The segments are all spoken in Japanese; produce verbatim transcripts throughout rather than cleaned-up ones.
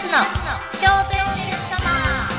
のショートエンジェルサマー。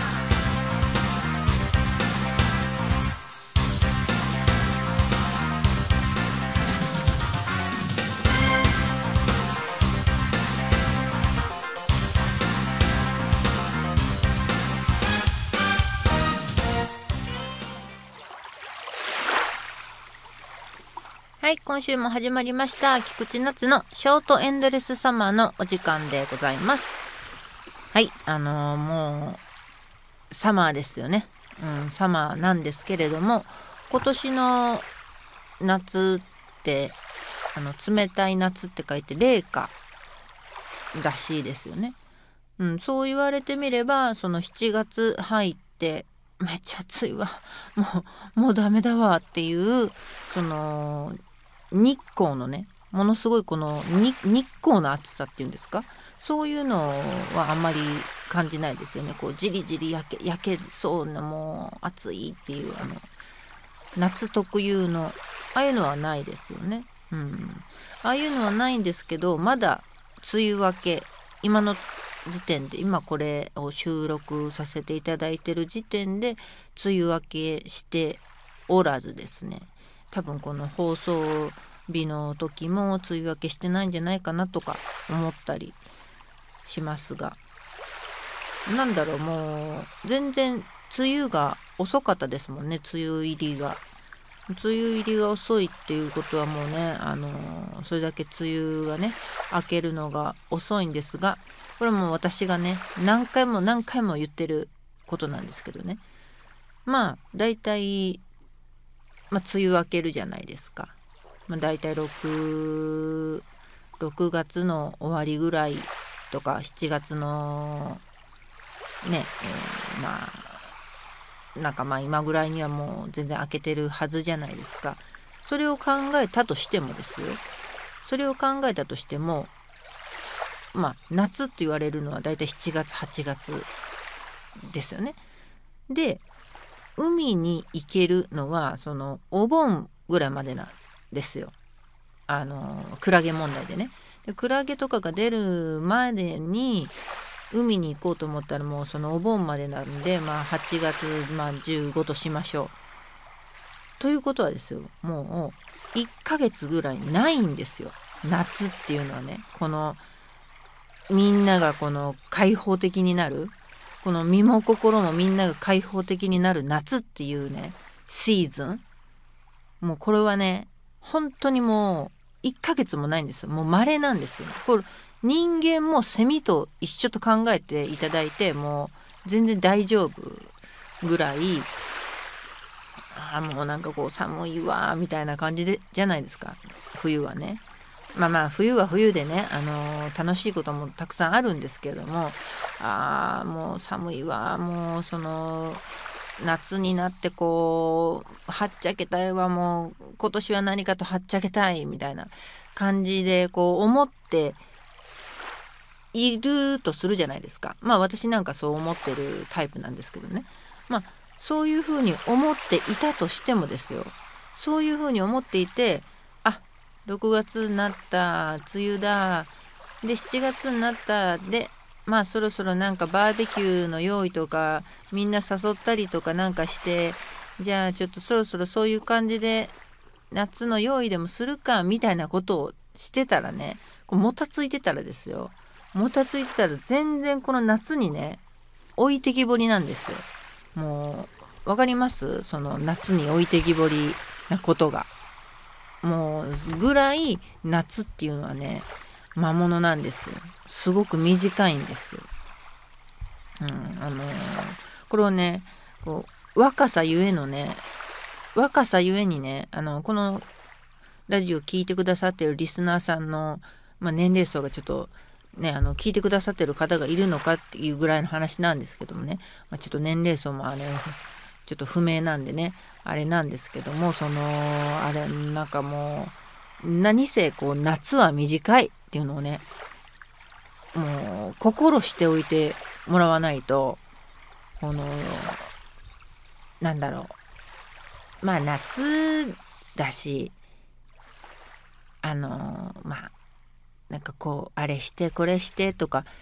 はい、今週も始まりました菊池夏のショートエンドレスサマーのお時間でございます。はい、あのー、もうサマーですよね。うん、サマーなんですけれども、今年の夏ってあの冷たい夏って書いて冷夏らしいですよね。うん、そう言われてみれば、そのしちがつ入ってめっちゃ暑いわ、もうもうダメだわっていうその日光のね、ものすごいこの日光の暑さっていうんですか、そういうのはあんまり感じないですよね。こうじりじり焼け焼けそうな、もう暑いっていうあの夏特有のああいうのはないですよね。うん、ああいうのはないんですけど、まだ梅雨明け、今の時点で、今これを収録させていただいてる時点で梅雨明けしておらずですね、多分この放送日の時も梅雨明けしてないんじゃないかなとか思ったりしますが、なんだろう、もう全然梅雨が遅かったですもんね。梅雨入りが梅雨入りが遅いっていうことはもうね、あのー、それだけ梅雨がね明けるのが遅いんですが、これも私がね何回も何回も言ってることなんですけどね、まあだいたいまあ、梅雨明けるじゃないですか。まあ、だいたい 6, 6月の終わりぐらいとかしちがつのね、えー、まあなんかまあ今ぐらいにはもう全然明けてるはずじゃないですか。それを考えたとしてもですよ、それを考えたとしてもまあ夏って言われるのはだいたいしちがつはちがつですよね。で海に行けるのはそのお盆ぐらいまでなんですよ。あのクラゲ問題でね。でクラゲとかが出るまでに海に行こうと思ったらもうそのお盆までなんで、まあはちがつ、まあ、じゅうごとしましょう。ということはですよ、もういっかげつぐらいないんですよ、夏っていうのはね。このみんながこの開放的になる、この身も心もみんなが開放的になる夏っていうねシーズン、もうこれはね本当にもういっかげつもないんですよ。もう稀なんですよ。これ人間もセミと一緒と考えていただいてもう全然大丈夫ぐらい、ああもうなんかこう寒いわみたいな感じでじゃないですか、冬はね。まあまあ冬は冬でね、あのー、楽しいこともたくさんあるんですけれども、あーもう寒いわ、もうその夏になってこうはっちゃけたいわ、もう今年は何かとはっちゃけたいみたいな感じでこう思っているとするじゃないですか。まあ私なんかそう思ってるタイプなんですけどね。まあそういうふうに思っていたとしてもですよ、そういうふうに思っていて、あろくがつになった、梅雨だ、でしちがつになった、でまあそろそろなんかバーベキューの用意とかみんな誘ったりとかなんかして、じゃあちょっとそろそろそういう感じで夏の用意でもするかみたいなことをしてたらね、こうもたついてたらですよ、もたついてたら全然この夏にね置いてきぼりなんですよ。もうわかります？その夏に置いてきぼりなことが、もうぐらい夏っていうのはね魔物なんですよ。すごく短いんですよ。うん、あのー、これをねこう若さゆえのね若さゆえにね、あのこのラジオ聞いてくださってるリスナーさんの、まあ、年齢層がちょっとねあの聞いてくださってる方がいるのかっていうぐらいの話なんですけどもね、まあ、ちょっと年齢層もあれちょっと不明なんでねあれなんですけども、そのあれなんかもう何せこう夏は短いっていうのをねもう心しておいてもらわないと、このなんだろう、まあ夏だし、あのまあなんかこうあれしてこれしてとか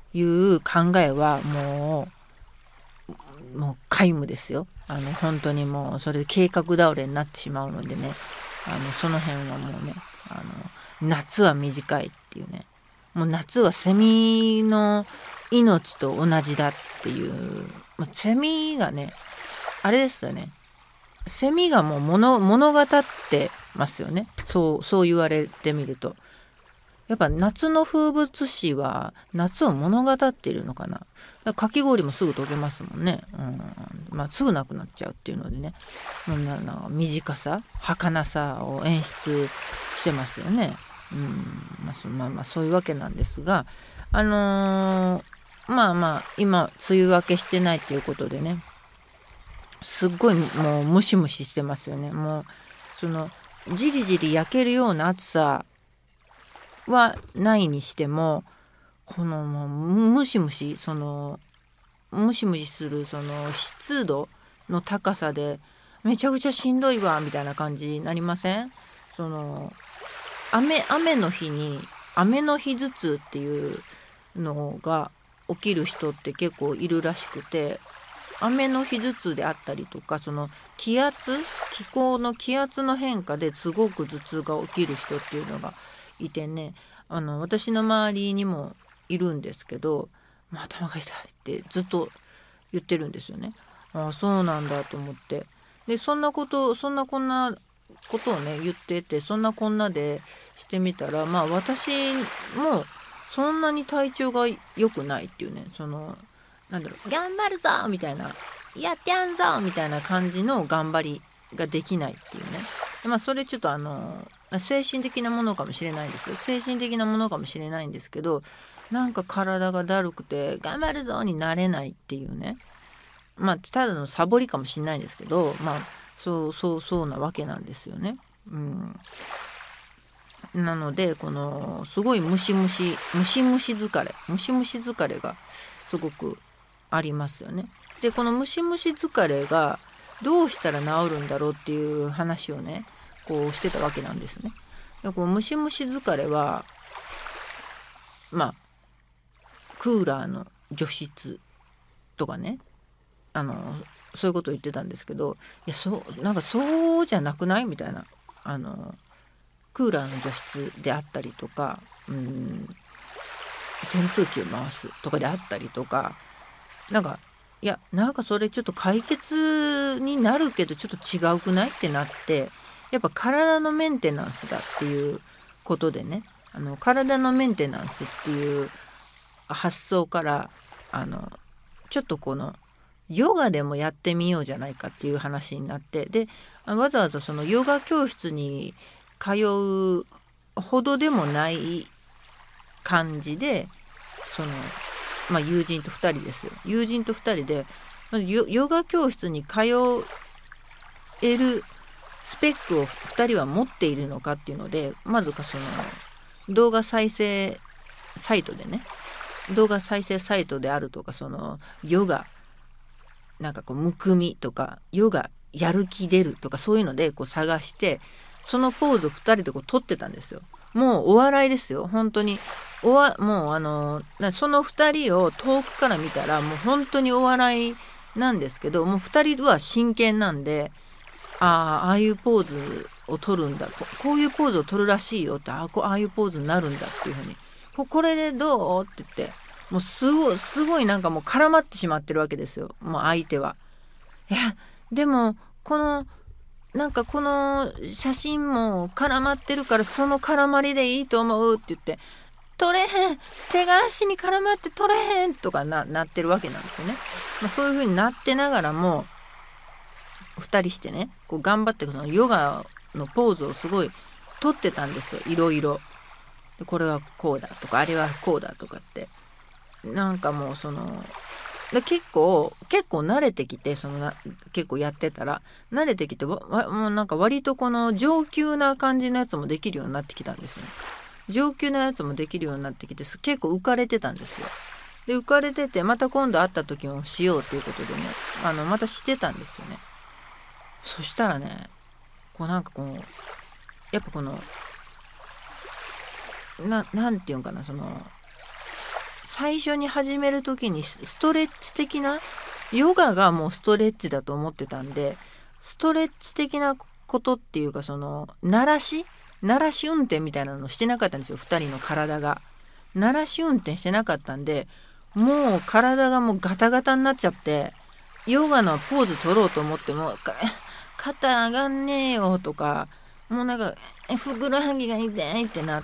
いう考えはもうもう皆無ですよ。あの本当にもうそれで計画倒れになってしまうのでね、あのその辺はもうね、あの夏は短いっていうね、もう夏はセミの命と同じだっていう、もうセミがね、あれですよね、セミがもう物、物語ってますよね。そうそう言われてみると、やっぱ夏の風物詩は夏を物語っているのかな。だからかき氷もすぐ溶けますもんね、うん、まあすぐなくなっちゃうっていうのでね、もうなな短さ儚さを演出してますよね。うん、まあ、そまあまあそういうわけなんですが、あのーまあまあ今梅雨明けしてないっていうことでね、すっごいもうムシムシしてますよね。もうそのじりじり焼けるような暑さはないにしても、このもうムシムシそのムシムシするその湿度の高さでめちゃくちゃしんどいわみたいな感じになりません？その雨雨の日に雨の日頭痛っていうのが起きる人って結構いるらしくて、雨の日頭痛であったりとか、その気圧気候の気圧の変化ですごく頭痛が起きる人っていうのがいてね、あの私の周りにもいるんですけど、まあ、頭が痛いってずっと言ってるんですよね。ああそうなんだと思って、でそんなことそんなこんなことをね言ってて、そんなこんなでしてみたら、まあ私もそんなに体調が良くないっていうね、そのなんだろう、頑張るぞみたいな、やってやんぞみたいな感じの頑張りができないっていうね。まあそれちょっとあの精神的なものかもしれないんですよ。精神的なものかもしれないんですけど、なんか体がだるくて頑張るぞになれないっていうね。まあただのサボりかもしれないんですけど、まあそうそうそうなわけなんですよね。うん。なのでこのすごいムシムシムシムシ疲れムシムシ疲れがすごくありますよね。でこのムシムシ疲れがどうしたら治るんだろうっていう話をねこうしてたわけなんですよね。でこのムシムシ疲れはまあクーラーの除湿とかね、あのそういうことを言ってたんですけど、いやそうなんかそうじゃなくないみたいな、あのクーラーの除湿であったりとか、うん扇風機を回すとかであったりとか、なんかいやなんかそれちょっと解決になるけどちょっと違うくないってなって、やっぱ体のメンテナンスだっていうことでね、あの体のメンテナンスっていう発想からあのちょっとこのヨガでもやってみようじゃないかっていう話になって、でわざわざそのヨガ教室に通うほどでもない感じで、そのまあ友人とふたりですよ。友人とふたりでヨ、ヨガ教室に通えるスペックをふたりは持っているのかっていうので、まずかその動画再生サイトでね、動画再生サイトであるとか、そのヨガなんかこうむくみとかヨガやる気出るとかそういうのでこう探して、そのポーズをふたりでこう撮ってたんですよ。もうお笑いですよ本当に。おわもうあのそのふたりを遠くから見たらもう本当にお笑いなんですけど、もうふたりは真剣なんで、ああああいうポーズを撮るんだ、ここういうポーズを撮るらしいよって、ああこうああいうポーズになるんだっていうふうに、ここれでどうって言って、もうすごいすごいなんかもう絡まってしまってるわけですよ、もう相手は。いやでもこのなんかこの写真も絡まってるからその絡まりでいいと思うって言って、取れへん手が足に絡まって取れへんとか な, なってるわけなんですよね。まあ、そういう風になってながらもふたりしてねこう頑張ってそのヨガのポーズをすごい取ってたんですよ、いろいろ。でこれはこうだとかあれはこうだとかって、なんかもうそので結構結構慣れてきて、そのな結構やってたら慣れてきてわわもうなんか割とこの上級な感じのやつもできるようになってきたんですね。上級なやつもできるようになってきて結構浮かれてたんですよ。で浮かれてて、また今度会った時もしようということでね、あのまたしてたんですよね。そしたらねこうなんかこうやっぱこのななんていうんかな、その最初に始める時にストレッチ的な、ヨガがもうストレッチだと思ってたんで、ストレッチ的なことっていうか、その慣らし慣らし運転みたいなのしてなかったんですよ。ふたりの体が慣らし運転してなかったんで、もう体がもうガタガタになっちゃって、ヨガのポーズ取ろうと思っても肩上がんねえよとか、もうなんかふくらはぎが痛いってなって、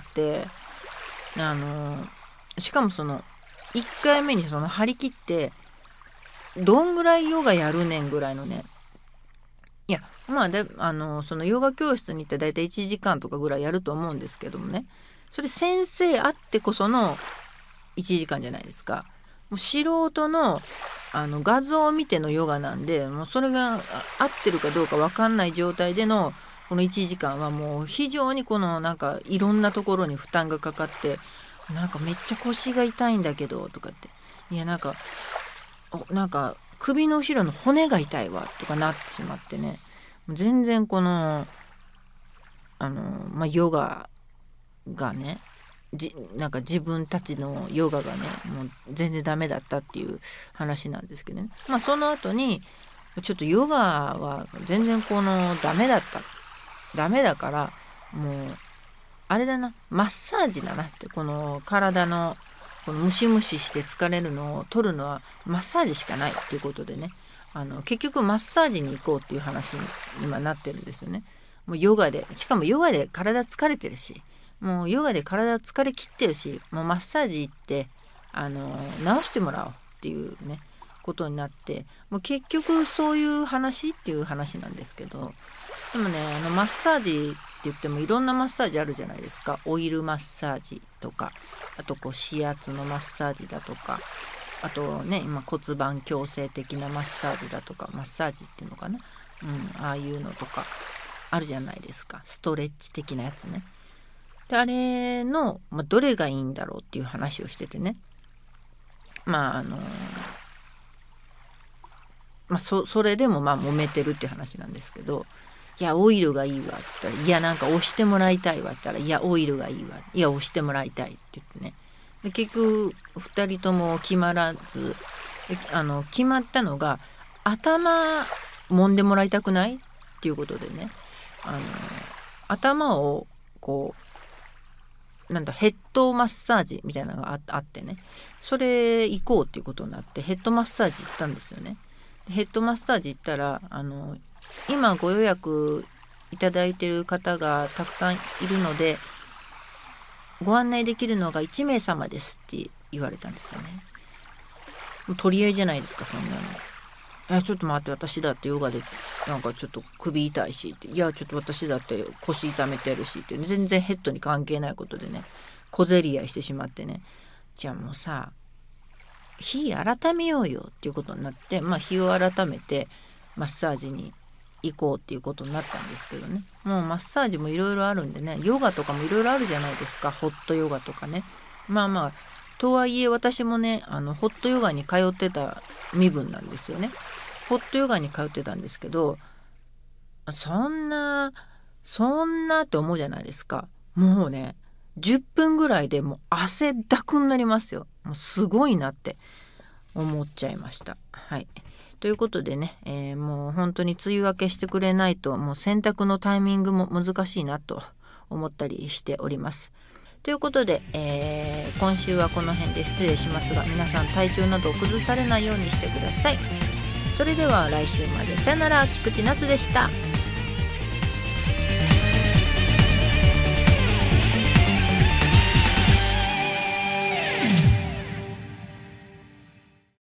あのしかもそのいっかいめにその張り切ってどんぐらいヨガやるねんぐらいのね、いやまあであのそのヨガ教室に行ってだいたいいちじかんとかぐらいやると思うんですけどもね、それ先生あってこそのいちじかんじゃないですか。もう素人のあの画像を見てのヨガなんで、もうそれが合ってるかどうか分かんない状態でのこのいちじかんはもう非常にこのなんかいろんなところに負担がかかって、なんかめっちゃ腰が痛いんだけどとかって、いやなんかなんか首の後ろの骨が痛いわとかなってしまってね、全然このあのまあヨガがね、じなんか自分たちのヨガがねもう全然ダメだったっていう話なんですけどね。まあその後にちょっとヨガは全然このダメだったダメだからもうあれだな、マッサージだなって、この体のこのムシムシして疲れるのを取るのはマッサージしかないっていうことでね、あの結局マッサージに行こうっていう話に今なってるんですよね。もうヨガで、しかもヨガで体疲れてるし、もうヨガで体疲れ切ってるし、もうマッサージ行ってあの治してもらおうっていうねことになって、もう結局そういう話っていう話なんですけど、でもねあのマッサージって言ってもいろんなマッサージあるじゃないですか。オイルマッサージとか、あとこう指圧のマッサージだとか、あとね今骨盤矯正的なマッサージだとか、マッサージっていうのかな、うん、ああいうのとかあるじゃないですか。ストレッチ的なやつね。であれの、まあ、どれがいいんだろうっていう話をしててね、まああのまあ、そ, それでもまあ揉めてるって話なんですけど、いやオイルがいいわっつったら、いやなんか押してもらいたいわって言ったら、いやオイルがいいわ、いや押してもらいたいって言ってね、で結局ふたりとも決まらず、あの決まったのが頭揉んでもらいたくないっていうことでね、あの頭をこうなんだヘッドマッサージみたいなのが あ, あってね、それ行こうっていうことになってヘッドマッサージ行ったんですよね。ヘッドマッサージ行ったら、あの今ご予約いただいている方がたくさんいるのでご案内できるのがいちめいさまですって言われたんですよね。もう取り合いじゃないですかそんなの。いやちょっと待って、私だってヨガでなんかちょっと首痛いしって、いやちょっと私だって腰痛めてるしって、全然ヘッドに関係ないことでね小競り合いしてしまってね、じゃあもうさ日改めようよっていうことになって、まあ日を改めてマッサージに行こうっていうことになったんですけどね、もうマッサージもいろいろあるんでね、ヨガとかもいろいろあるじゃないですか、ホットヨガとかね。まあまあとはいえ私もねあのホットヨガに通ってた身分なんですよね。ホットヨガに通ってたんですけど、そんなそんなって思うじゃないですか。もうねじゅっぷんぐらいでもう汗だくになりますよ。もうすごいなって思っちゃいました。はい。ということでね、えー、もう本当に梅雨明けしてくれないともう洗濯のタイミングも難しいなと思ったりしております。ということで、えー、今週はこの辺で失礼しますが、皆さん体調などを崩されないようにしてください。それでは来週まで。さよなら。菊池夏でした。